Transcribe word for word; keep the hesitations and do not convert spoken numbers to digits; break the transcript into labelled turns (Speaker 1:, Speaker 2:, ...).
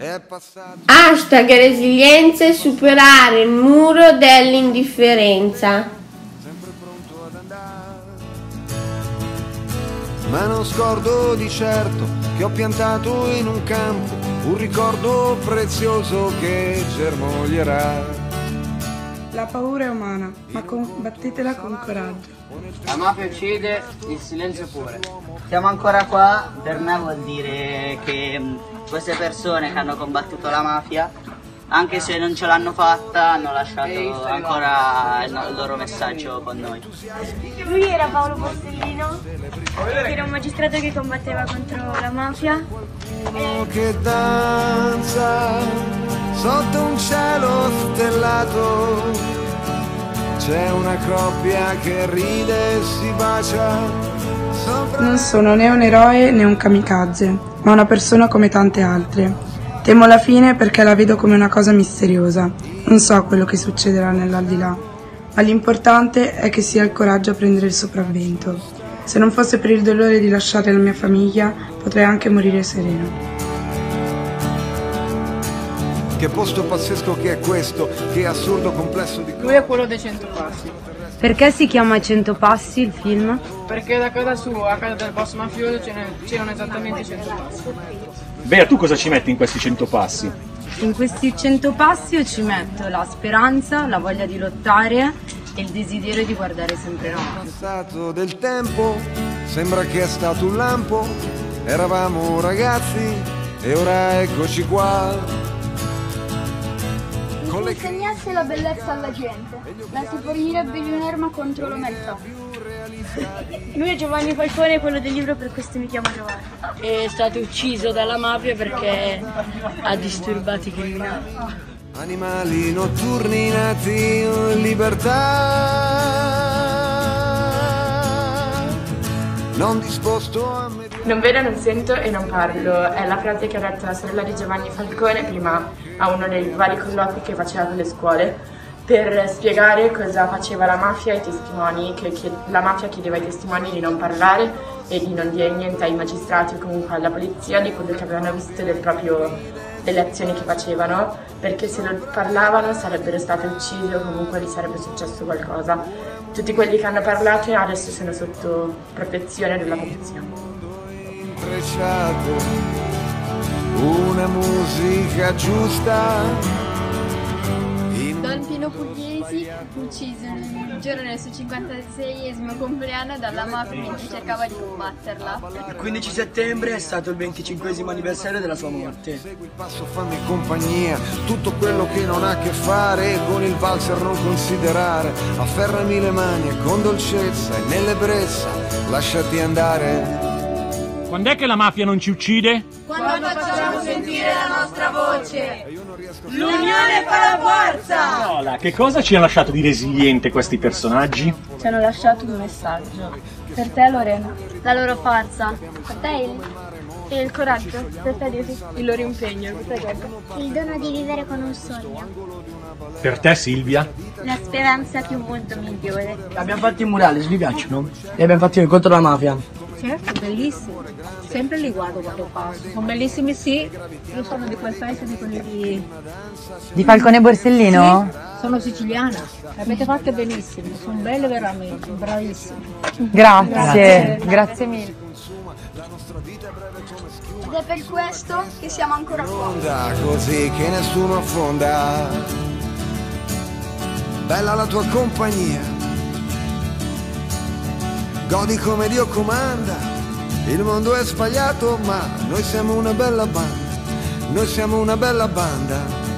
Speaker 1: è passato.
Speaker 2: Hashtag resilienza e superare il muro dell'indifferenza.
Speaker 1: Sempre pronto ad andare, ma non scordo di certo che ho piantato in un campo un ricordo prezioso che germoglierà.
Speaker 3: La paura è umana, ma combattetela con coraggio.
Speaker 4: La mafia uccide, il silenzio pure. Siamo ancora qua, per me vuol dire che queste persone che hanno combattuto la mafia, anche se non ce l'hanno fatta, hanno lasciato ancora il loro messaggio con noi.
Speaker 5: Lui era Paolo Borsellino, era un magistrato che combatteva contro la mafia.
Speaker 1: Che danza sotto un cielo stellato, c'è una coppia che ride e si bacia.
Speaker 3: Non sono né un eroe né un kamikaze, ma una persona come tante altre. Temo la fine perché la vedo come una cosa misteriosa. Non so quello che succederà nell'aldilà, ma l'importante è che sia il coraggio a prendere il sopravvento. Se non fosse per il dolore di lasciare la mia famiglia, potrei anche morire sereno.
Speaker 1: Che posto pazzesco che è questo, che assurdo complesso di...
Speaker 6: Lui è quello dei cento passi.
Speaker 7: Perché si chiama Cento passi il film?
Speaker 6: Perché da casa sua a casa del boss mafioso c'erano esattamente cento passi.
Speaker 8: Bea, tu cosa ci metti in questi cento passi?
Speaker 7: In questi cento passi io ci metto la speranza, la voglia di lottare e il desiderio di guardare sempre in avanti.
Speaker 1: È passato del tempo, sembra che è stato un lampo, eravamo ragazzi e ora eccoci qua.
Speaker 5: Se insegnasse la bellezza alla gente, la si fornirebbe di un'arma contro l'omertà. Lui è Giovanni Falcone, quello del libro Per questo mi chiamo Giovanni.
Speaker 9: È stato ucciso dalla mafia perché ha disturbato i criminali.
Speaker 1: Animali notturni nati in libertà, non disposto a me.
Speaker 10: Non vedo, non sento e non parlo, è la frase che ha detto la sorella di Giovanni Falcone prima a uno dei vari colloqui che faceva con le scuole per spiegare cosa faceva la mafia ai testimoni, che, che la mafia chiedeva ai testimoni di non parlare e di non dire niente ai magistrati o comunque alla polizia di quello che avevano visto del proprio, delle azioni che facevano, perché se lo parlavano sarebbero stati uccisi o comunque gli sarebbe successo qualcosa. Tutti quelli che hanno parlato adesso sono sotto protezione della polizia.
Speaker 1: Una musica giusta.
Speaker 5: Don Pino Pugliesi, ucciso il giorno del suo cinquantaseiesimo compleanno dalla mafia mentre cercava di combatterla.
Speaker 4: Il quindici settembre è stato il venticinquesimo anniversario della sua morte.
Speaker 1: Segui il passo, fammi compagnia, tutto quello che non ha a che fare con il valzer non considerare. Afferrami le mani con dolcezza e nell'ebbrezza lasciati andare.
Speaker 8: Quando è che la mafia non ci uccide?
Speaker 11: Quando facciamo sentire la nostra voce. L'unione fa la forza!
Speaker 8: Lola, che cosa ci hanno lasciato di resiliente questi personaggi?
Speaker 7: Ci hanno lasciato un messaggio. Per te Lorena.
Speaker 5: La loro forza. Per te il...
Speaker 10: E il coraggio. Per te Diego. Il loro impegno. Per te Giorgio.
Speaker 5: Il dono di vivere con un sogno.
Speaker 8: Per te Silvia?
Speaker 5: La speranza che un mondo migliore.
Speaker 4: Abbiamo fatto i murales, vi piacciono? E abbiamo fatto il contro la mafia.
Speaker 7: Certo, bellissimi. Sempre li guardo quando passo. Sono bellissimi, sì. Io sono di quel paese di quelli di...
Speaker 12: Di Falcone Borsellino?
Speaker 7: Sì, sono siciliana. Avete fatto benissimo. Sono belle veramente, bravissime.
Speaker 12: Grazie, grazie, grazie mille.
Speaker 5: Ed è per questo che siamo ancora qua.
Speaker 1: Così che nessuno affonda. Bella la tua compagnia. Godi come Dio comanda, il mondo è sbagliato ma noi siamo una bella banda, noi siamo una bella banda.